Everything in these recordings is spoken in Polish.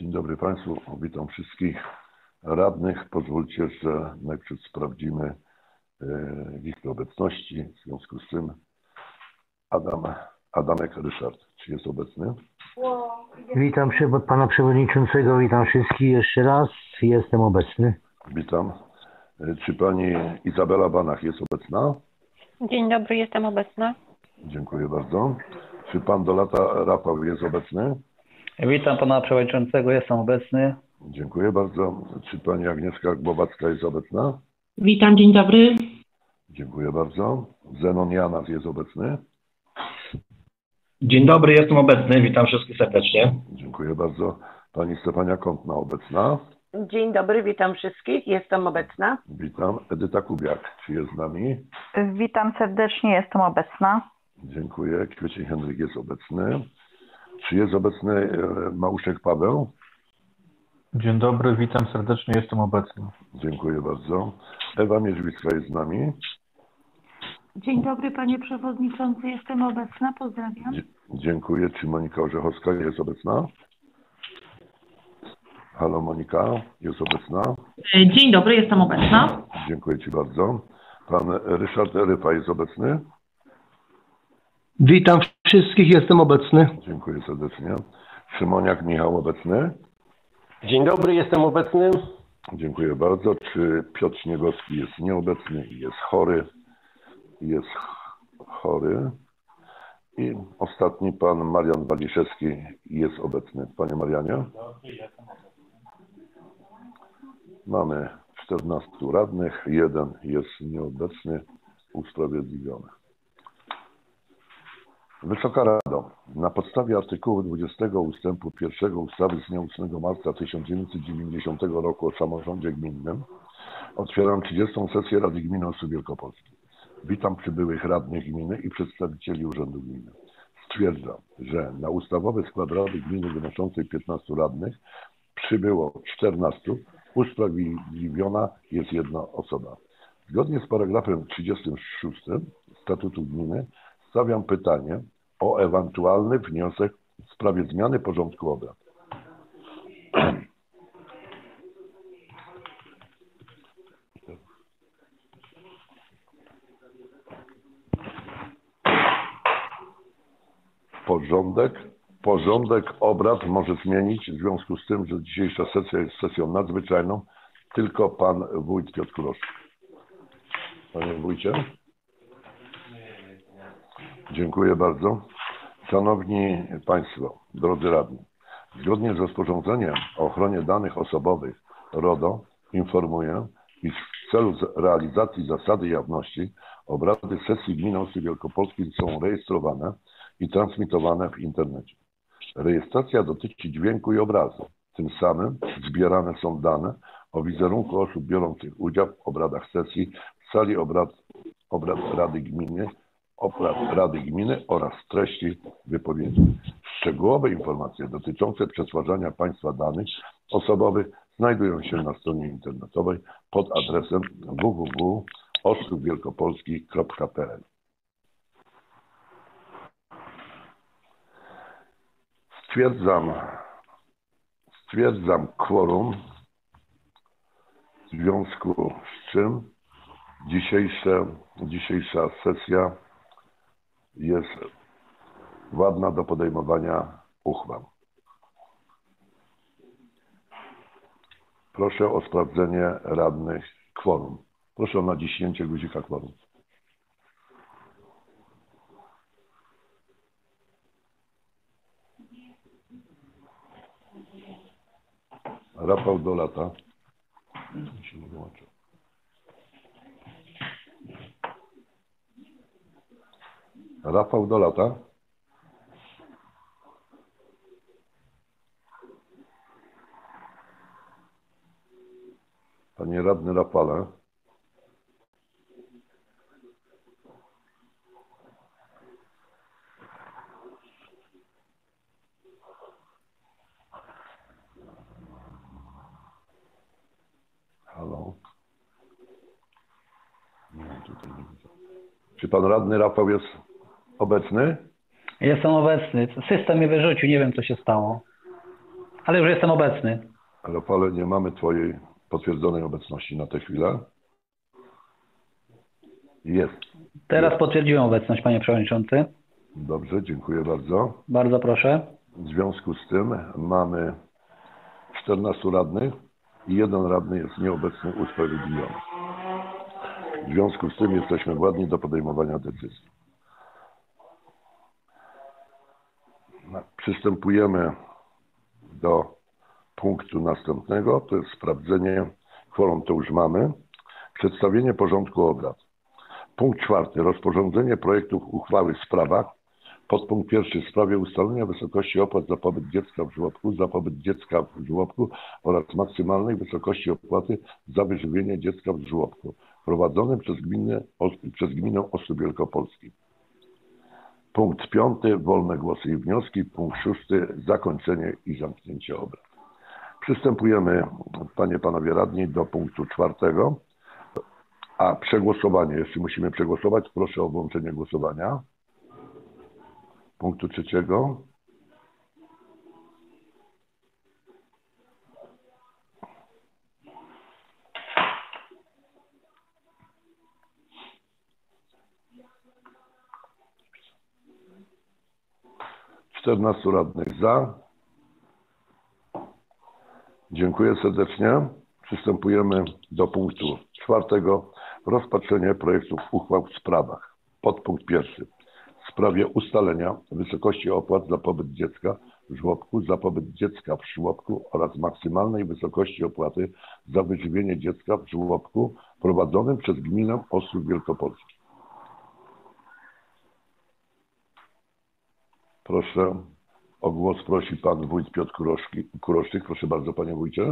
Dzień dobry Państwu, witam wszystkich radnych. Pozwólcie, że najpierw sprawdzimy ich obecności. W związku z tym Adamek Ryszard, czy jest obecny? Witam pana przewodniczącego, witam wszystkich jeszcze raz. Jestem obecny. Witam. Czy pani Izabela Banach jest obecna? Dzień dobry, jestem obecna. Dziękuję bardzo. Czy pan Dolata Rafał jest obecny? Witam pana przewodniczącego, jestem obecny. Dziękuję bardzo. Czy pani Agnieszka Głowacka jest obecna? Witam, dzień dobry. Dziękuję bardzo. Zenon Janas jest obecny? Dzień dobry, jestem obecny. Witam wszystkich serdecznie. Dziękuję bardzo. Pani Stefania Kątna obecna? Dzień dobry, witam wszystkich. Jestem obecna. Witam. Edyta Kubiak, czy jest z nami? Witam serdecznie, jestem obecna. Dziękuję. Kwiecień Henryk jest obecny. Czy jest obecny Małuszek Paweł? Dzień dobry, witam serdecznie, jestem obecny. Dziękuję bardzo. Ewa Mierzwicka jest z nami. Dzień dobry, panie przewodniczący, jestem obecna, pozdrawiam. Dziękuję. Czy Monika Orzechowska jest obecna? Halo Monika, jest obecna? Dzień dobry, jestem obecna. Dziękuję ci bardzo. Pan Ryszard Rypa jest obecny? Witam wszystkich, jestem obecny. Dziękuję serdecznie. Szymoniak Michał obecny? Dzień dobry, jestem obecny. Dziękuję bardzo. Czy Piotr Śniegowski jest nieobecny i jest chory? Jest chory. I ostatni pan Marian Waliszewski jest obecny. Panie Marianie? Mamy 14 radnych, jeden jest nieobecny, usprawiedliwiony. Wysoka Rado, na podstawie artykułu 20 ustępu 1 ustawy z dnia 8 marca 1990 roku o samorządzie gminnym otwieram 30. sesję Rady Gminy Ostrów Wielkopolski. Witam przybyłych radnych gminy i przedstawicieli Urzędu Gminy. Stwierdzam, że na ustawowy skład Rady Gminy wynoszącej 15 radnych przybyło 14, usprawiedliwiona jest jedna osoba. Zgodnie z paragrafem 36 Statutu Gminy stawiam pytanie o ewentualny wniosek w sprawie zmiany porządku obrad. Porządek obrad może zmienić w związku z tym, że dzisiejsza sesja jest sesją nadzwyczajną, tylko pan wójt Piotr Kurosz. Panie wójcie. Dziękuję bardzo. Szanowni Państwo, drodzy radni, zgodnie z rozporządzeniem o ochronie danych osobowych RODO informuję, iż w celu realizacji zasady jawności obrady sesji Gminy Ostrów Wielkopolski są rejestrowane i transmitowane w internecie. Rejestracja dotyczy dźwięku i obrazu. Tym samym zbierane są dane o wizerunku osób biorących udział w obradach sesji w sali obrad Rady Gminy oraz treści wypowiedzi. Szczegółowe informacje dotyczące przetwarzania Państwa danych osobowych znajdują się na stronie internetowej pod adresem www.ostrówwielkopolski.pl. Stwierdzam kworum, w związku z czym dzisiejsza sesja jest ładna do podejmowania uchwał. Proszę o sprawdzenie radnych kworum. Proszę o naciśnięcie guzika kworum. Rafał Dolata. Się nie wyłączył. Rafał Dolata. Panie radny Rafale. Halo. Nie, tutaj nie widzę. Czy pan radny Rafał jest obecny? Jestem obecny. System mnie wyrzucił, nie wiem co się stało. Ale już jestem obecny. Rafale, nie mamy Twojej potwierdzonej obecności na tę chwilę. Jest. Teraz potwierdziłem obecność, panie przewodniczący. Dobrze, dziękuję bardzo. Bardzo proszę. W związku z tym mamy 14 radnych i 1 radny jest nieobecny, usprawiedliwiony. W związku z tym jesteśmy władni do podejmowania decyzji. Przystępujemy do punktu następnego, to jest sprawdzenie kworum, to już mamy. Przedstawienie porządku obrad. Punkt 4. Rozporządzenie projektów uchwały w sprawach. Podpunkt 1. W sprawie ustalenia wysokości opłat za pobyt dziecka w żłobku, za pobyt dziecka w żłobku oraz maksymalnej wysokości opłaty za wyżywienie dziecka w żłobku, prowadzonym przez gminę Ostrów Wielkopolski. Punkt 5. Wolne głosy i wnioski. Punkt 6. Zakończenie i zamknięcie obrad. Przystępujemy, panie, panowie radni, do punktu 4. A przegłosowanie, jeśli musimy przegłosować, proszę o włączenie głosowania. Punktu 3. Czternastu radnych za. Dziękuję serdecznie. Przystępujemy do punktu 4. Rozpatrzenie projektów uchwał w sprawach. Podpunkt 1. W sprawie ustalenia wysokości opłat za pobyt dziecka w żłobku, za pobyt dziecka w żłobku oraz maksymalnej wysokości opłaty za wyżywienie dziecka w żłobku prowadzonym przez gminę Ostrów Wielkopolski. Proszę, o głos prosi pan wójt Piotr Kuroszczyk. Proszę bardzo, panie wójcie.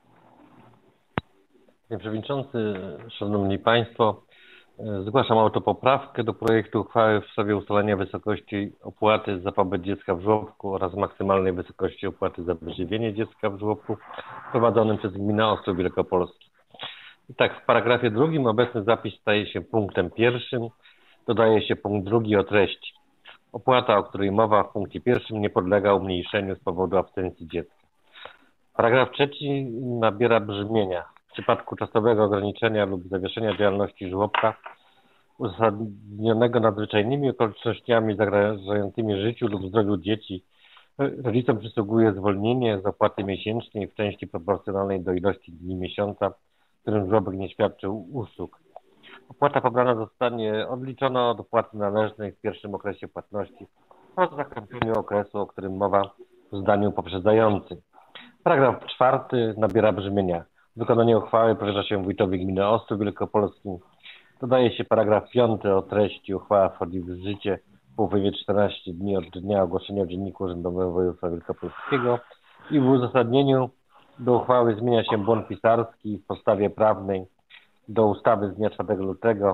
Panie Przewodniczący, Szanowni Państwo, zgłaszam autopoprawkę do projektu uchwały w sprawie ustalenia wysokości opłaty za pobyt dziecka w żłobku oraz maksymalnej wysokości opłaty za wyżywienie dziecka w żłobku prowadzonym przez gminę Ostrów Wielkopolski. I tak, w paragrafie 2 obecny zapis staje się punktem 1. Dodaje się punkt 2 o treści. Opłata, o której mowa w punkcie 1, nie podlega umniejszeniu z powodu absencji dziecka. Paragraf 3 nabiera brzmienia. W przypadku czasowego ograniczenia lub zawieszenia działalności żłobka uzasadnionego nadzwyczajnymi okolicznościami zagrażającymi życiu lub zdrowiu dzieci, rodzicom przysługuje zwolnienie z opłaty miesięcznej w części proporcjonalnej do ilości dni miesiąca, w którym żłobek nie świadczył usług. Opłata pobrana zostanie odliczona od opłaty należnej w pierwszym okresie płatności po zakończeniu okresu, o którym mowa w zdaniu poprzedzającym. Paragraf 4 nabiera brzmienia. Wykonanie uchwały powierza się wójtowi gminy Ostrów Wielkopolskim. Dodaje się paragraf 5 o treści. Uchwała wchodzi w życie po upływie 14 dni od dnia ogłoszenia w Dzienniku Urzędowym Województwa Wielkopolskiego i w uzasadnieniu do uchwały zmienia się błąd pisarski w podstawie prawnej do ustawy z dnia 4 lutego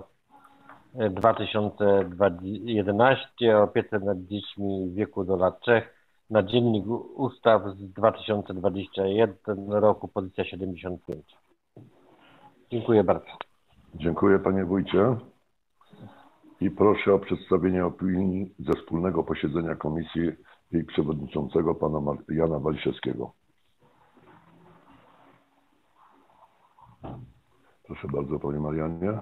2011 o opiece nad dziećmi w wieku do lat 3 na Dziennik Ustaw z 2021 roku, pozycja 75. Dziękuję bardzo. Dziękuję, panie wójcie. I proszę o przedstawienie opinii ze wspólnego posiedzenia komisji jej przewodniczącego, pana Jana Waliszewskiego. Proszę bardzo, panie Marianie.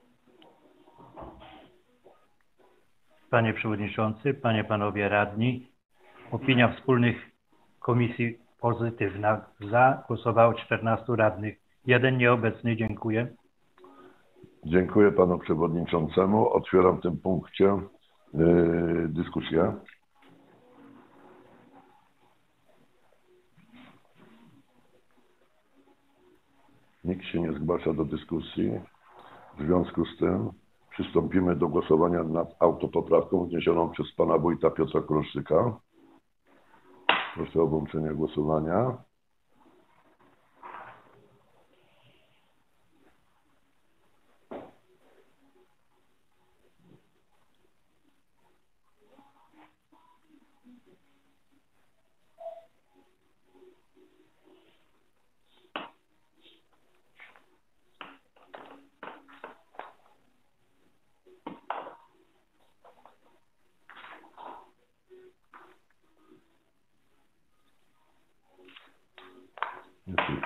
Panie Przewodniczący, Panie, Panowie Radni, opinia wspólnych komisji pozytywna. Za głosowało 14 radnych. 1 nieobecny. Dziękuję. Dziękuję panu przewodniczącemu. Otwieram w tym punkcie dyskusję. Nikt się nie zgłasza do dyskusji. W związku z tym przystąpimy do głosowania nad autopoprawką wniesioną przez pana wójta Piotra Kuroszczyka. Proszę o włączenie głosowania.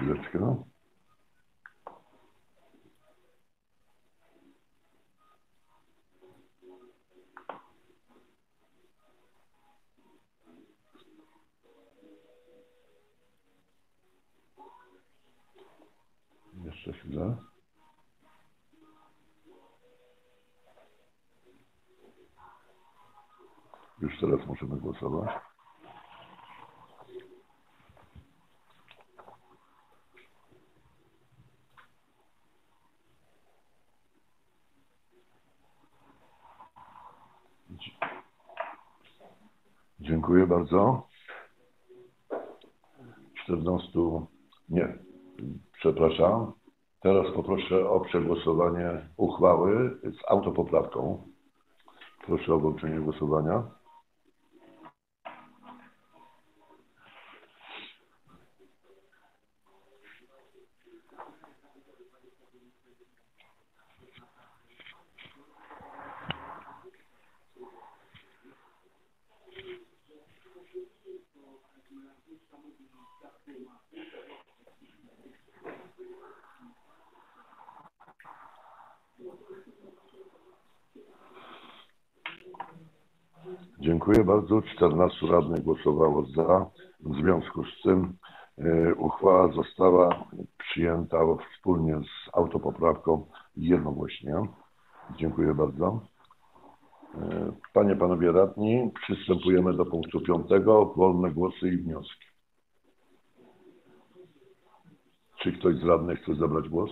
Chwileczkę. Jeszcze chwilę. Już teraz możemy głosować. Dziękuję bardzo. 14, nie, przepraszam. Teraz poproszę o przegłosowanie uchwały z autopoprawką. Proszę o włączenie głosowania. Dziękuję bardzo. 14 radnych głosowało za. W związku z tym uchwała została przyjęta wspólnie z autopoprawką jednogłośnie. Dziękuję bardzo. Panie, panowie radni, przystępujemy do punktu 5. Wolne głosy i wnioski. Czy ktoś z radnych chce zabrać głos?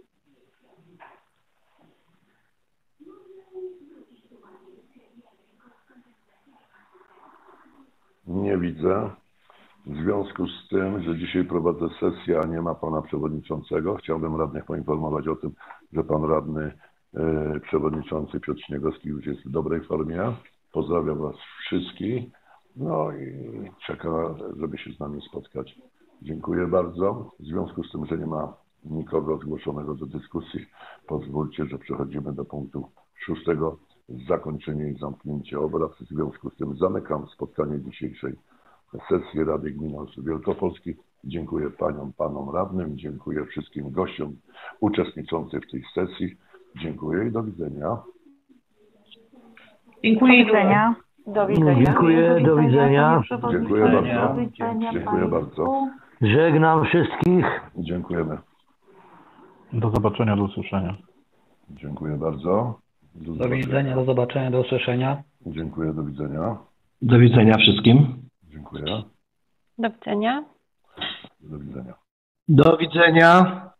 Nie widzę. W związku z tym, że dzisiaj prowadzę sesję, a nie ma pana przewodniczącego, chciałbym radnych poinformować o tym, że pan radny przewodniczący Piotr Śniegowski już jest w dobrej formie. Pozdrawiam was wszystkich. No i czeka, żeby się z nami spotkać. Dziękuję bardzo. W związku z tym, że nie ma nikogo zgłoszonego do dyskusji, pozwólcie, że przechodzimy do punktu 6. Zakończenie i zamknięcie obrad. W związku z tym zamykam spotkanie dzisiejszej sesji Rady Gminy Osób Wielkopolskich. Dziękuję paniom, panom radnym, dziękuję wszystkim gościom uczestniczącym w tej sesji. Dziękuję i do widzenia. Dziękuję. Do widzenia. Do widzenia. Dziękuję, do widzenia. Dziękuję bardzo. Do widzenia Dziękuję bardzo. Żegnam wszystkich. Dziękujemy. Do zobaczenia, do usłyszenia. Dziękuję bardzo. Do widzenia, do zobaczenia, do usłyszenia. Dziękuję, do widzenia. Do widzenia wszystkim. Dziękuję. Do widzenia. Do widzenia. Do widzenia.